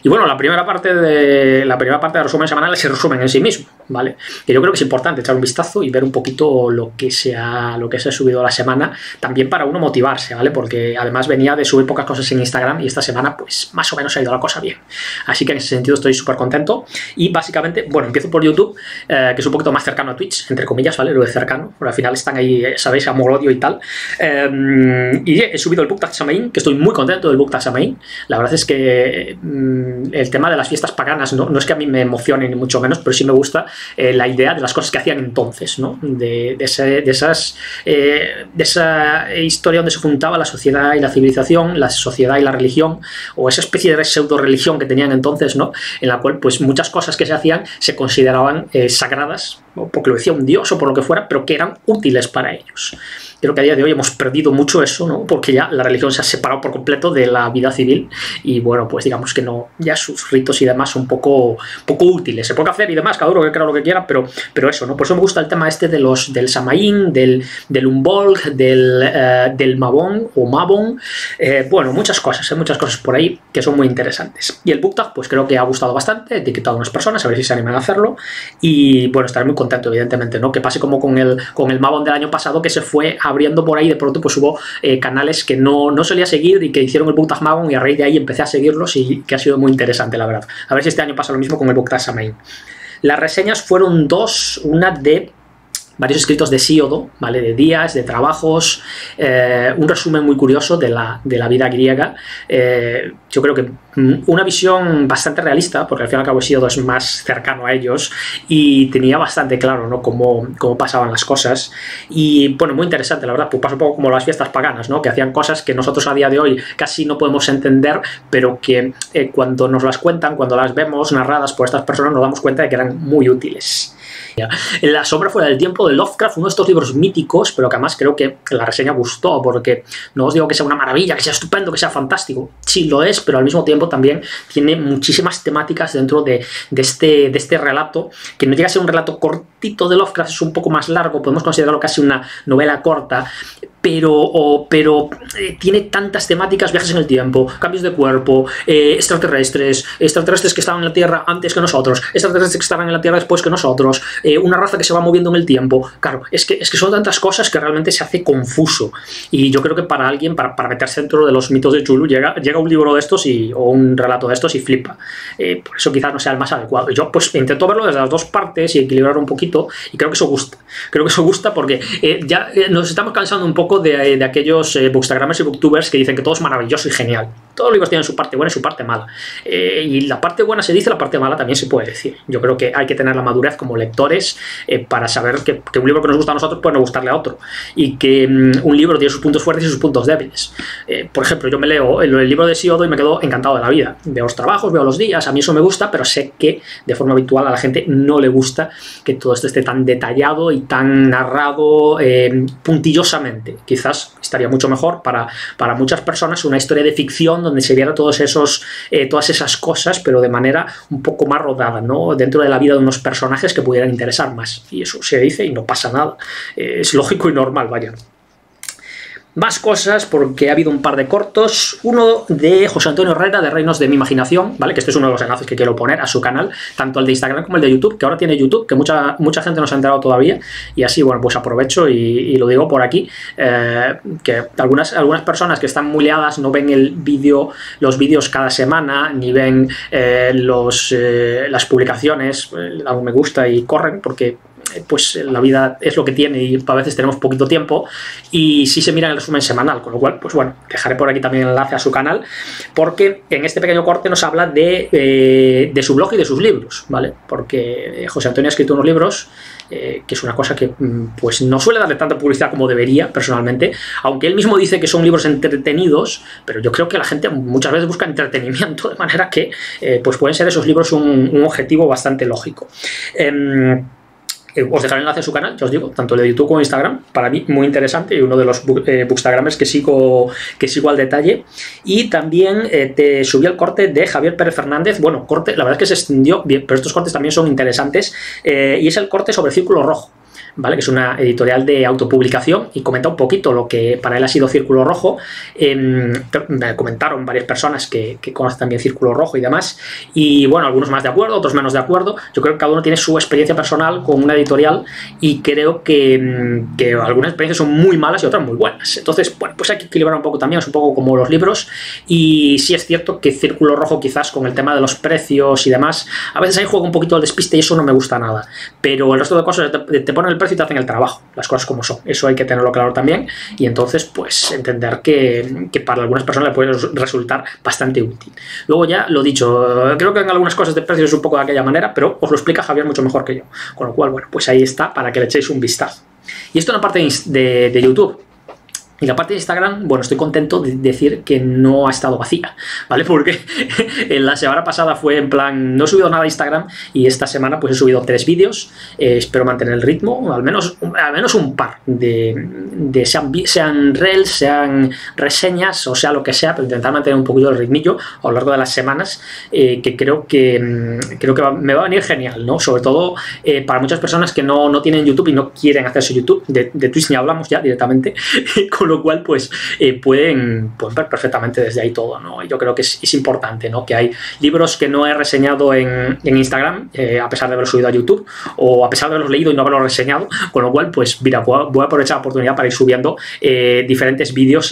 Y bueno, la primera parte del resumen semanal es el resumen en sí mismo, ¿vale? Que yo creo que es importante echar un vistazo y ver un poquito lo que se ha subido a la semana, también para uno motivarse, ¿vale? Porque además venía de subir pocas cosas en Instagram y esta semana pues más o menos ha ido la cosa bien. Así que en ese sentido estoy súper contento. Y básicamente, bueno, empiezo por YouTube, que es un poquito más cercano a Twitch, entre comillas, ¿vale? Lo de cercano, pero al final están ahí, sabéis, amor-odio y tal. Y he subido el Book Tag Samaín, que estoy muy contento del Book Tag Samaín. La verdad es que el tema de las fiestas paganas no es que a mí me emocione ni mucho menos, pero sí me gusta la idea de las cosas que hacían entonces, ¿no? De esa historia donde se juntaba la sociedad y la civilización, la sociedad y la religión, o esa especie de pseudo-religión que tenían entonces, ¿no? En la cual pues muchas cosas que se hacían se consideraban sagradas, porque lo decía un dios o por lo que fuera, pero que eran útiles para ellos. Creo que a día de hoy hemos perdido mucho eso, ¿no? Porque ya la religión se ha separado por completo de la vida civil y bueno, pues digamos que no, ya sus ritos y demás son poco útiles. Se puede hacer y demás, cada uno que crea lo que quiera, pero eso, ¿no? Por eso me gusta el tema este de del Samaín, del Umbolc, del Mabon o Mabon, bueno, muchas cosas por ahí que son muy interesantes. Y el Book Tag, pues creo que ha gustado bastante, he etiquetado a unas personas, a ver si se animan a hacerlo y bueno, estaré muy contento, evidentemente, ¿no? Que pase como con el Mabon del año pasado, que se fue abriendo por ahí, de pronto pues hubo canales que no solía seguir y que hicieron el Book Tag Mabon y a raíz de ahí empecé a seguirlos y que ha sido muy interesante, la verdad. A ver si este año pasa lo mismo con el Book Tag Samaín. Las reseñas fueron dos, una de varios escritos de Síodo, ¿vale? De días, de trabajos, un resumen muy curioso de la vida griega. Yo creo que una visión bastante realista, porque al fin y al cabo Síodo es más cercano a ellos y tenía bastante claro, ¿no? cómo pasaban las cosas. Y bueno, muy interesante, la verdad, pues pasa un poco como las fiestas paganas, ¿no? Que hacían cosas que nosotros a día de hoy casi no podemos entender, pero que cuando nos las cuentan, cuando las vemos narradas por estas personas, nos damos cuenta de que eran muy útiles. En La sombra fuera del tiempo de Lovecraft, uno de estos libros míticos, pero que además creo que la reseña gustó, porque no os digo que sea una maravilla, que sea estupendo, que sea fantástico, sí lo es, pero al mismo tiempo también tiene muchísimas temáticas dentro de este relato, que no llega a ser un relato cortito de Lovecraft, es un poco más largo, podemos considerarlo casi una novela corta, pero tiene tantas temáticas: viajes en el tiempo, cambios de cuerpo, extraterrestres que estaban en la Tierra antes que nosotros, extraterrestres que estaban en la Tierra después que nosotros, una raza que se va moviendo en el tiempo. Claro, es que son tantas cosas que realmente se hace confuso. Y yo creo que para alguien, para meterse dentro de los mitos de Cthulhu, llega un libro de estos o un relato de estos y flipa. Por eso quizás no sea el más adecuado. Yo pues intento verlo desde las dos partes y equilibrar un poquito, y creo que eso gusta. Creo que eso gusta porque ya nos estamos cansando un poco de aquellos bookstagramers y booktubers que dicen que todo es maravilloso y genial. Todos los libros tienen su parte buena y su parte mala. Y la parte buena se dice, la parte mala también se puede decir. Yo creo que hay que tener la madurez como lectores para saber que un libro que nos gusta a nosotros puede no gustarle a otro. Y que un libro tiene sus puntos fuertes y sus puntos débiles. Por ejemplo, yo me leo el libro de Síodo y me quedo encantado de la vida. Veo los trabajos, veo los días, a mí eso me gusta, pero sé que de forma habitual a la gente no le gusta que todo esto esté tan detallado y tan narrado puntillosamente. Quizás estaría mucho mejor para muchas personas una historia de ficción donde se viera todas esas cosas, pero de manera un poco más rodada, ¿no? Dentro de la vida de unos personajes que pudieran interesar más. Y eso se dice y no pasa nada. Es lógico y normal, vaya. Más cosas, porque ha habido un par de cortos. Uno de José Antonio Herrera, de Reinos de mi Imaginación, ¿vale? Que este es uno de los enlaces que quiero poner a su canal, tanto el de Instagram como el de YouTube, que ahora tiene YouTube, que mucha gente no se ha enterado todavía, y así, bueno, pues aprovecho y lo digo por aquí, que algunas personas que están muy liadas no ven los vídeos cada semana, ni ven las publicaciones, a me gusta y corren, porque pues la vida es lo que tiene y a veces tenemos poquito tiempo, y sí se mira el resumen semanal, con lo cual, pues bueno, dejaré por aquí también el enlace a su canal, porque en este pequeño corte nos habla de su blog y de sus libros, ¿vale? Porque José Antonio ha escrito unos libros que es una cosa que pues no suele darle tanta publicidad como debería, personalmente, aunque él mismo dice que son libros entretenidos, pero yo creo que la gente muchas veces busca entretenimiento, de manera que pues pueden ser esos libros un objetivo bastante lógico. Os dejaré el enlace a su canal, ya os digo, tanto el de YouTube como Instagram, para mí muy interesante, y uno de los bookstagramers que sigo al detalle. Y también te subí el corte de Javier Pérez Fernández, bueno, corte, la verdad es que se extendió bien, pero estos cortes también son interesantes, y es el corte sobre el Círculo Rojo. ¿vale? Que es una editorial de autopublicación, y comenta un poquito lo que para él ha sido Círculo Rojo. Me comentaron varias personas que conocen también Círculo Rojo y demás, y bueno, algunos más de acuerdo, otros menos de acuerdo. Yo creo que cada uno tiene su experiencia personal con una editorial, y creo que algunas experiencias son muy malas y otras muy buenas. Entonces, bueno, pues hay que equilibrar un poco también, es un poco como los libros, y sí es cierto que Círculo Rojo quizás con el tema de los precios y demás, a veces ahí juega un poquito el despiste y eso no me gusta nada, pero el resto de cosas te ponen el precio y te hacen el trabajo, las cosas como son, eso hay que tenerlo claro también, y entonces pues entender que para algunas personas le puede resultar bastante útil. Luego ya lo dicho, creo que en algunas cosas de precios es un poco de aquella manera, pero os lo explica Javier mucho mejor que yo, con lo cual, bueno, pues ahí está para que le echéis un vistazo. Y esto en la parte de YouTube. Y la parte de Instagram, bueno, estoy contento de decir que no ha estado vacía, ¿vale? Porque la semana pasada fue en plan, no he subido nada a Instagram, y esta semana pues he subido 3 vídeos, espero mantener el ritmo, al menos un par de sean reels, sean reseñas, o sea lo que sea, pero intentar mantener un poquito el ritmillo a lo largo de las semanas, que creo que me va a venir genial, ¿no? Sobre todo para muchas personas que no tienen YouTube y no quieren hacerse YouTube, de Twitch ni hablamos ya directamente, con lo cual pues pueden ver perfectamente desde ahí todo, ¿no? Yo creo que es importante, ¿no? Que hay libros que no he reseñado en Instagram, a pesar de haberlos subido a YouTube, o a pesar de haberlos leído y no haberlos reseñado, con lo cual pues mira, voy a aprovechar la oportunidad para ir subiendo diferentes vídeos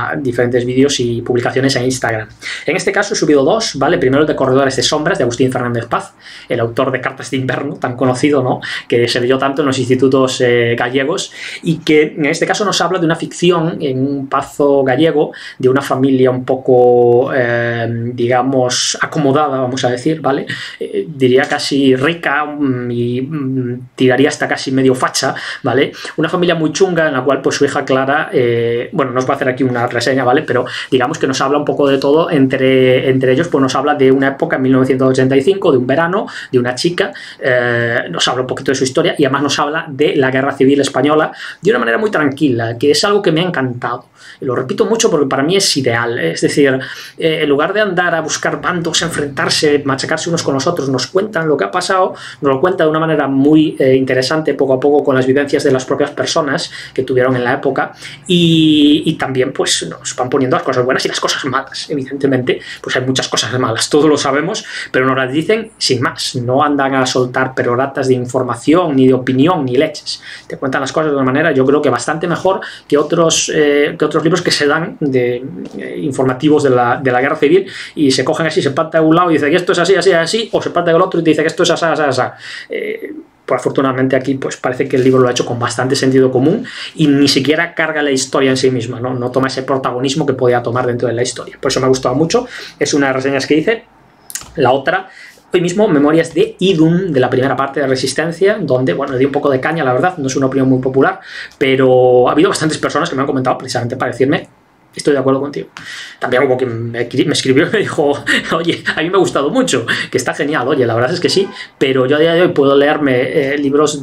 y publicaciones en Instagram. En este caso he subido 2, ¿vale? Primero el de Corredores de Sombras, de Agustín Fernández Paz, el autor de Cartas de Invierno, tan conocido, ¿no? Que se leyó tanto en los institutos gallegos, y que en este caso nos habla de una ficción en un pazo gallego, de una familia un poco, digamos, acomodada, vamos a decir, ¿vale? Diría casi rica, y tiraría hasta casi medio facha, ¿vale? Una familia muy chunga en la cual pues su hija Clara, bueno, no os voy a hacer aquí una reseña, ¿vale? Pero digamos que nos habla un poco de todo, entre ellos pues nos habla de una época en 1985, de un verano, de una chica, nos habla un poquito de su historia, y además nos habla de la Guerra Civil Española de una manera muy tranquila, que es algo que me ha encantado. Y lo repito mucho porque para mí es ideal, es decir, en lugar de andar a buscar bandos, enfrentarse, machacarse unos con los otros, nos cuentan lo que ha pasado, nos lo cuentan de una manera muy interesante, poco a poco, con las vivencias de las propias personas que tuvieron en la época, y también pues nos van poniendo las cosas buenas y las cosas malas. Evidentemente pues hay muchas cosas malas, todos lo sabemos, pero nos las dicen sin más, no andan a soltar peroratas de información, ni de opinión, ni leches, te cuentan las cosas de una manera, yo creo que bastante mejor que otros libros que se dan de informativos de la Guerra Civil, y se cogen así, se parte de un lado y dice que esto es así, así, así, o se parte del otro y te dice que esto es así, así, así. Pues afortunadamente aquí pues parece que el libro lo ha hecho con bastante sentido común, y ni siquiera carga la historia en sí misma, no toma ese protagonismo que podía tomar dentro de la historia. Por eso me ha gustado mucho, es una de las reseñas que hice. La otra, hoy mismo, Memorias de Idun, de la primera parte de Resistencia, donde, bueno, le di un poco de caña, la verdad, no es una opinión muy popular, pero ha habido bastantes personas que me han comentado precisamente para decirme: estoy de acuerdo contigo. También hubo quien me escribió y me dijo: oye, a mí me ha gustado mucho, que está genial. Oye, la verdad es que sí, pero yo a día de hoy puedo leerme libros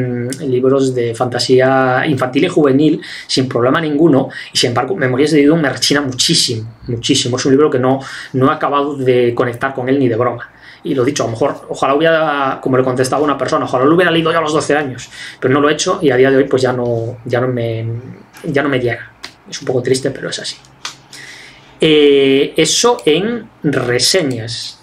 de fantasía infantil y juvenil sin problema ninguno, y sin embargo Memorias de Idun me rechina muchísimo, muchísimo. Es un libro que no he acabado de conectar con él ni de broma. Y lo dicho, a lo mejor, ojalá hubiera, como le contestaba a una persona, ojalá lo hubiera leído ya a los 12 años, pero no lo he hecho, y a día de hoy pues ya no me llega. Es un poco triste, pero es así. Eso en reseñas.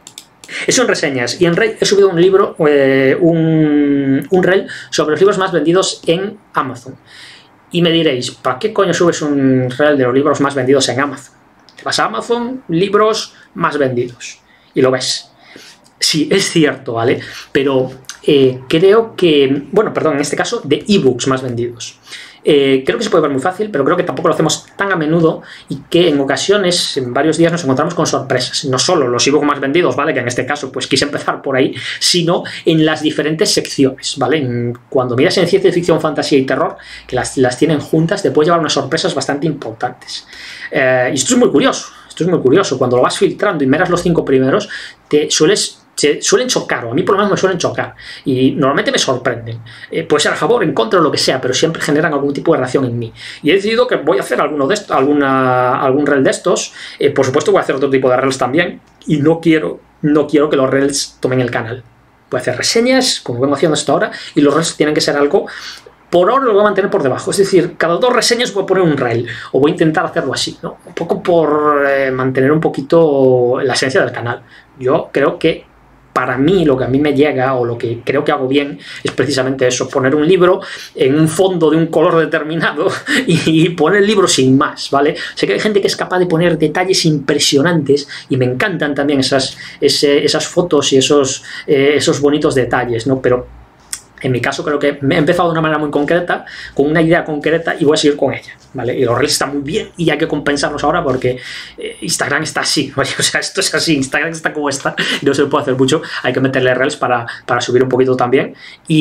Y en Rel he subido un libro, un Rel sobre los libros más vendidos en Amazon. Y me diréis: ¿para qué coño subes un Rel de los libros más vendidos en Amazon? Te vas a Amazon, libros más vendidos, y lo ves. Sí, es cierto, ¿vale? Pero creo que, bueno, perdón, en este caso, de ebooks más vendidos. Creo que se puede ver muy fácil, pero creo que tampoco lo hacemos tan a menudo, y que en ocasiones, en varios días, nos encontramos con sorpresas. No solo los ebooks más vendidos, ¿vale? Que en este caso pues quise empezar por ahí, sino en las diferentes secciones, ¿vale? Cuando miras en ciencia ficción, fantasía y terror, que las tienen juntas, te puedes llevar unas sorpresas bastante importantes. Y esto es muy curioso. Cuando lo vas filtrando y miras los 5 primeros, se suelen chocar, o a mí por lo menos me suelen chocar, y normalmente me sorprenden. Puede ser a favor, en contra, o lo que sea, pero siempre generan algún tipo de reacción en mí. Y he decidido que voy a hacer algún reel de estos. Por supuesto voy a hacer otro tipo de reels también, y no quiero que los reels tomen el canal. voy a hacer reseñas, como vengo haciendo hasta ahora, y los reels tienen que ser algo... Por ahora lo voy a mantener por debajo, es decir, cada 2 reseñas voy a poner un reel, o voy a intentar hacerlo así, ¿no? Un poco por mantener un poquito la esencia del canal. Yo creo que para mí lo que a mí me llega, o lo que creo que hago bien, es precisamente eso, poner un libro en un fondo de un color determinado y poner el libro sin más, ¿vale? Sé que hay gente que es capaz de poner detalles impresionantes y me encantan también esas fotos y esos bonitos detalles, ¿no? Pero en mi caso creo que me he empezado de una manera muy concreta, con una idea concreta, y voy a seguir con ella, ¿vale? Y los reels están muy bien y hay que compensarlos ahora porque Instagram está así, ¿vale? O sea, esto es así, Instagram está como está, no se le puede hacer mucho, hay que meterle reels para subir un poquito también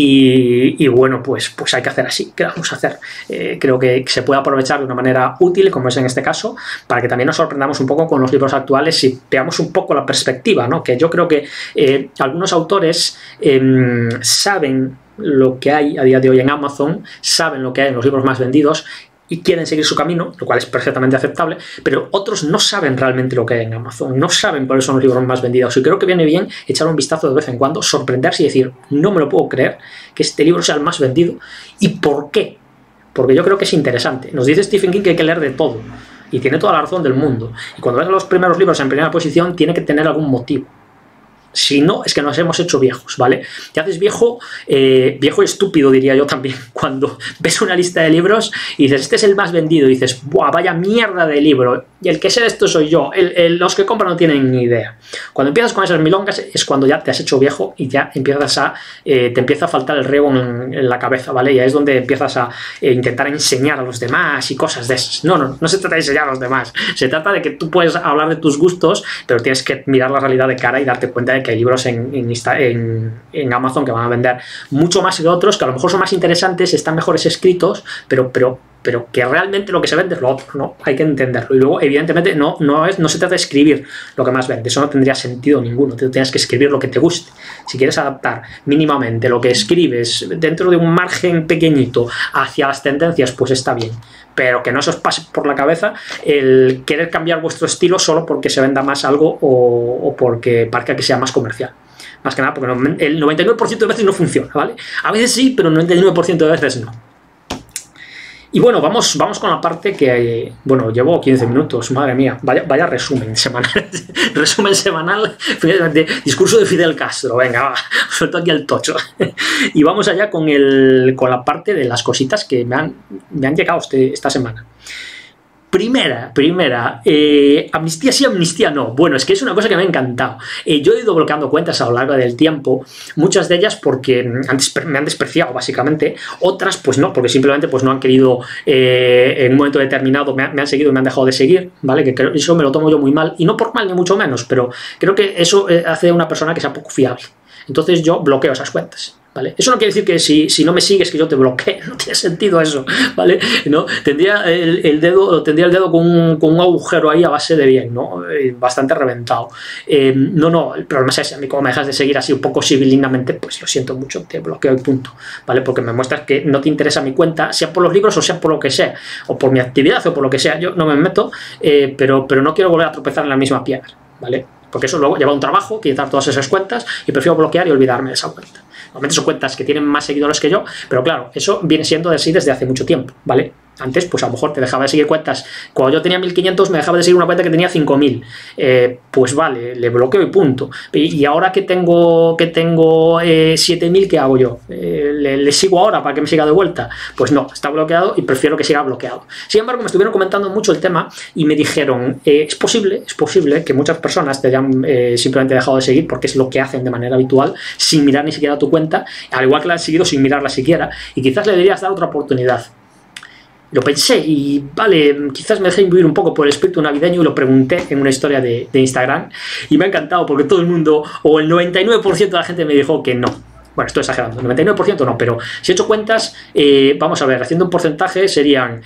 y bueno, pues hay que hacer así. ¿Qué vamos a hacer? Creo que se puede aprovechar de una manera útil, como es en este caso, para que también nos sorprendamos un poco con los libros actuales y veamos un poco la perspectiva, ¿no? Que yo creo que algunos autores saben lo que hay a día de hoy en Amazon, saben lo que hay en los libros más vendidos y quieren seguir su camino, lo cual es perfectamente aceptable, pero otros no saben realmente lo que hay en Amazon, no saben cuáles son los libros más vendidos, y creo que viene bien echar un vistazo de vez en cuando, sorprenderse y decir, no me lo puedo creer que este libro sea el más vendido, ¿y por qué? Porque yo creo que es interesante. Nos dice Stephen King que hay que leer de todo, y tiene toda la razón del mundo, y cuando ves los primeros libros en primera posición tiene que tener algún motivo. Si no, es que nos hemos hecho viejos, ¿vale? Te haces viejo, viejo y estúpido, diría yo también, cuando ves una lista de libros y dices, este es el más vendido, y dices, ¡buah, vaya mierda de libro! Y el que sé de esto soy yo, los que compran no tienen ni idea. Cuando empiezas con esas milongas es cuando ya te has hecho viejo y ya empiezas te empieza a faltar el riego en la cabeza, ¿vale? Y ahí es donde empiezas a intentar enseñar a los demás y cosas de esas. No se trata de enseñar a los demás, se trata de que tú puedes hablar de tus gustos, pero tienes que mirar la realidad de cara y darte cuenta de que hay libros en Amazon que van a vender mucho más que otros, que a lo mejor son más interesantes, están mejores escritos, pero que realmente lo que se vende es lo otro, ¿no? Hay que entenderlo. Y luego, evidentemente, no se trata de escribir lo que más vende, eso no tendría sentido ninguno. Tú tienes que escribir lo que te guste. Si quieres adaptar mínimamente lo que escribes dentro de un margen pequeñito hacia las tendencias, pues está bien. Pero que no se os pase por la cabeza el querer cambiar vuestro estilo solo porque se venda más algo o porque parezca que sea más comercial. Más que nada porque el 99% de veces no funciona, ¿vale? A veces sí, pero el 99% de veces no. Y bueno, vamos con la parte que, bueno, llevo 15 minutos, madre mía, vaya resumen semanal, resumen semanal, discurso de Fidel Castro, venga, va, suelto aquí el tocho. Y vamos allá con la parte de las cositas que me han llegado esta semana. Primera, amnistía sí, amnistía no. Bueno, es que es una cosa que me ha encantado. Yo he ido bloqueando cuentas a lo largo del tiempo, muchas de ellas porque me han despreciado, básicamente. Otras, pues no, porque simplemente pues no han querido, en un momento determinado, me han seguido y me han dejado de seguir, ¿vale? Que creo, eso me lo tomo yo muy mal, y no por mal ni mucho menos, pero creo que eso hace de una persona que sea poco fiable. Entonces yo bloqueo esas cuentas, ¿vale? Eso no quiere decir que si no me sigues que yo te bloquee, no tiene sentido eso, ¿vale? ¿No? Tendría el dedo con un agujero ahí a base de bien, ¿no? Bastante reventado. No, el problema es ese. A mí, como me dejas de seguir así un poco civilinamente, pues lo siento mucho, te bloqueo y punto, ¿vale? Porque me muestras que no te interesa mi cuenta, sea por los libros o sea por lo que sea, o por mi actividad o por lo que sea. Yo no me meto, pero no quiero volver a tropezar en la misma piedra, ¿vale? Porque eso luego lleva un trabajo, quitar todas esas cuentas, y prefiero bloquear y olvidarme de esa cuenta. Normalmente son cuentas que tienen más seguidores que yo, pero claro, eso viene siendo así desde hace mucho tiempo, ¿vale? Antes, pues a lo mejor te dejaba de seguir cuentas. Cuando yo tenía 1500, me dejaba de seguir una cuenta que tenía 5000. Pues vale, le bloqueo y punto. Y ahora que tengo 7000, ¿qué hago yo? ¿Le sigo ahora para que me siga de vuelta? Pues no, está bloqueado y prefiero que siga bloqueado. Sin embargo, me estuvieron comentando mucho el tema y me dijeron, es posible que muchas personas te hayan simplemente dejado de seguir porque es lo que hacen de manera habitual, sin mirar ni siquiera tu cuenta, al igual que la han seguido sin mirarla siquiera, y quizás le deberías dar otra oportunidad. Lo pensé y vale, quizás me dejé influir un poco por el espíritu navideño y lo pregunté en una historia de Instagram, y me ha encantado porque todo el mundo, o el 99% de la gente me dijo que no. Bueno, estoy exagerando, el 99% no, pero si he hecho cuentas, vamos a ver, haciendo un porcentaje serían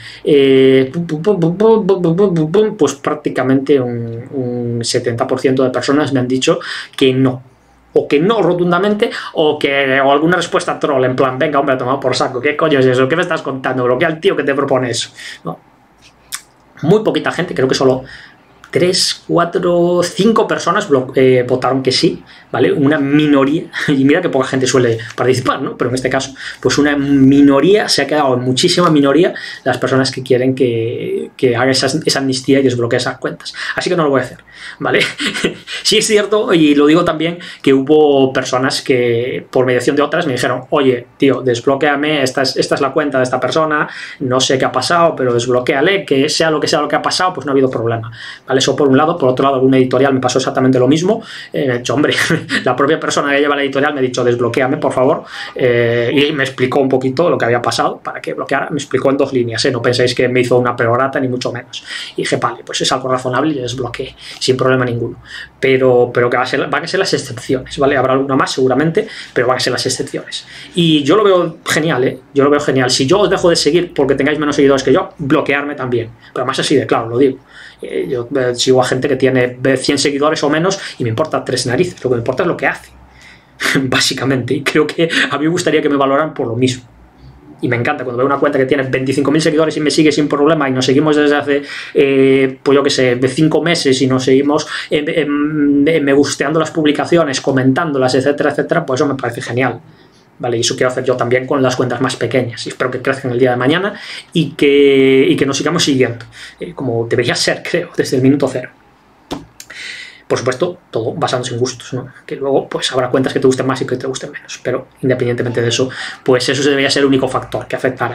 pues prácticamente un 70% de personas me han dicho que no. O que no rotundamente, o alguna respuesta troll, en plan, venga, hombre, tomado por saco, ¿qué coño es eso? ¿Qué me estás contando? Bloquea al tío que te propone eso, ¿no? Muy poquita gente, creo que solo 3, 4, 5 personas votaron que sí, ¿vale? Una minoría, y mira que poca gente suele participar, ¿no? Pero en este caso, pues una minoría, se ha quedado en muchísima minoría las personas que quieren que haga esa amnistía y desbloquee esas cuentas. Así que no lo voy a hacer, ¿vale? Sí es cierto, y lo digo también, que hubo personas que, por mediación de otras, me dijeron, oye, tío, desbloquéame, esta es la cuenta de esta persona, no sé qué ha pasado, pero desbloquéale, que sea lo que ha pasado, pues no ha habido problema, ¿vale? Eso por un lado. Por otro lado, algún editorial me pasó exactamente lo mismo. Me he dicho, hombre, la propia persona que lleva la editorial me ha dicho, desbloquéame, por favor, y me explicó un poquito lo que había pasado para que bloqueara. Me explicó en 2 líneas, no penséis que me hizo una perorata, ni mucho menos. Y dije, vale, pues es algo razonable y le desbloqueé, sin problema ninguno. Pero que van a ser las excepciones, ¿vale? Habrá alguna más seguramente, pero van a ser las excepciones. Y yo lo veo genial, ¿eh? Yo lo veo genial. Si yo os dejo de seguir porque tengáis menos seguidores que yo, bloquearme también. Pero más así de claro, lo digo. Yo sigo a gente que tiene 100 seguidores o menos y me importa 3 narices. Lo que me importa es lo que hace, básicamente. Y creo que a mí me gustaría que me valoraran por lo mismo. Y me encanta cuando veo una cuenta que tiene 25.000 seguidores y me sigue sin problema, y nos seguimos desde hace, pues yo que sé, 5 meses, y nos seguimos me gusteando las publicaciones, comentándolas, etcétera, etcétera, pues eso me parece genial. Vale, y eso quiero hacer yo también con las cuentas más pequeñas, y espero que crezcan el día de mañana y que nos sigamos siguiendo, como debería ser, creo, desde el minuto cero. Por supuesto, todo basándose en gustos, ¿no? Que luego pues habrá cuentas que te gusten más y que te gusten menos, pero independientemente de eso, pues eso debería ser el único factor que afectara.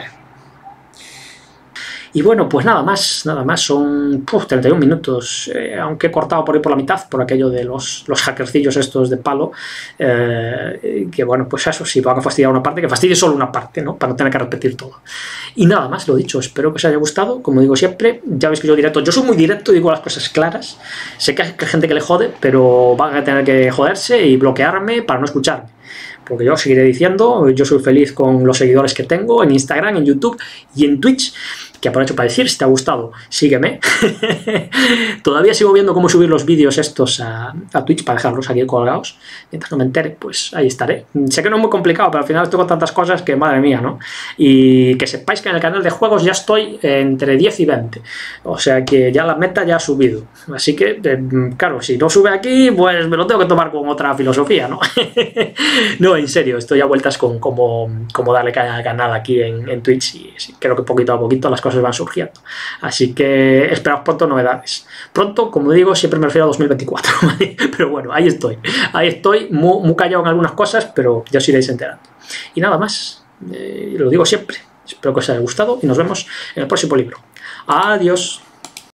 Y bueno, pues nada más, son 31 minutos, aunque he cortado por ahí por la mitad, por aquello de los hackercillos estos de palo, que bueno, pues eso, si van a fastidiar una parte, que fastidie solo una parte, ¿no? Para no tener que repetir todo. Y nada más, lo dicho, espero que os haya gustado, como digo siempre, ya veis que yo soy muy directo, digo las cosas claras, sé que hay gente que le jode, pero van a tener que joderse y bloquearme para no escucharme. Porque yo seguiré diciendo, yo soy feliz con los seguidores que tengo en Instagram, en YouTube y en Twitch, que aprovecho para decir, si te ha gustado, sígueme. Todavía sigo viendo cómo subir los vídeos estos a Twitch para dejarlos aquí colgados. Mientras no me entere, pues ahí estaré. Sé que no es muy complicado, pero al final estoy con tantas cosas que madre mía, ¿no? Y que sepáis que en el canal de juegos ya estoy entre 10 y 20. O sea que ya la meta ya ha subido. Así que, claro, si no sube aquí, pues me lo tengo que tomar con otra filosofía, ¿no? No, en serio, estoy a vueltas con cómo darle caña al canal aquí en Twitch, y sí, creo que poquito a poquito las cosas van surgiendo. Así que esperaos pronto novedades. Pronto, como digo, siempre me refiero a 2024, ¿vale? Pero bueno, ahí estoy, muy callado en algunas cosas, pero ya os iréis enterando. Y nada más, lo digo siempre, espero que os haya gustado y nos vemos en el próximo libro. Adiós.